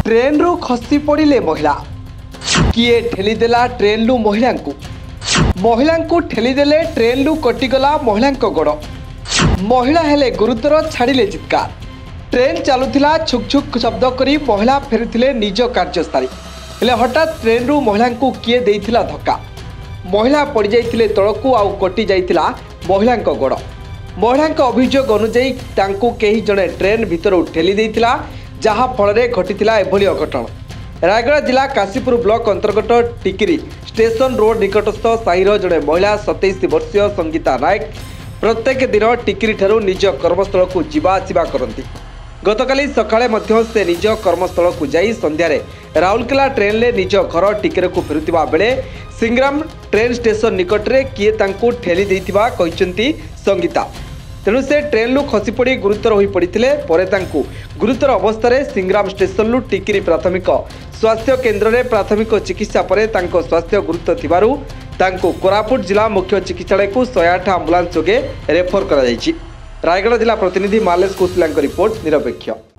Train रु खसी पड़े महिला किए ठेलीदेला ट्रेन रु महिला को ठेलीदेले ट्रेन रु कटिगला महिला गोड़ महिला हेले गुरुतर छाड़िले चित्कार ट्रेन चलुला छुक छुक शब्द करी महिला फेरुथिले निज कार्यस्थली हेले हठात ट्रेन रु महिला को किए देइथिला धक्का महिला पड़ जाइथिले तळकू आउ कटि जाइथिला महिला गोड़ महिला अभियोग अनुजाई तांकू केही जणे ट्रेन भितर ठेली देइथिला जहा फल घटिथिला एभली अघटन। रायगढ़ जिला काशीपुर ब्लॉक अंतर्गत टिकिरी स्टेशन रोड निकटस्थ साहिर जड़े महिला 27 वर्षीय संगीता नायक प्रत्येक दिन टिकिरी ठारू निज कर्मस्थल को जीवा आसिबा करती। गतकाली सकाळे मध्य से निज कर्मस्थल को जाई संध्यारे राउरकेला ट्रेन ले निज घर टिकिरी को फेरुतिबा बेले सिंग्राम ट्रेन स्टेशन निकट रे किए तांकू ठेली देइथिबा कहिसंती संगीता। तेणु से ट्रेन लु खसी पड़ी गुरुतर हो पड़ते गुरुतर अवस्था सिंग्राम स्टेशन लु टिकिरी प्राथमिक स्वास्थ्य केन्द्र में प्राथमिक चिकित्सा पर स्वास्थ्य गुरुतर थिबारु तांको कोरापुट जिला मुख्य चिकित्सालय को 108 आंबुलांस जोगे रेफर करा जायछि। रायगढ़ जिला प्रतिनिधि मालेश कुशला रिपोर्ट निरपेक्ष।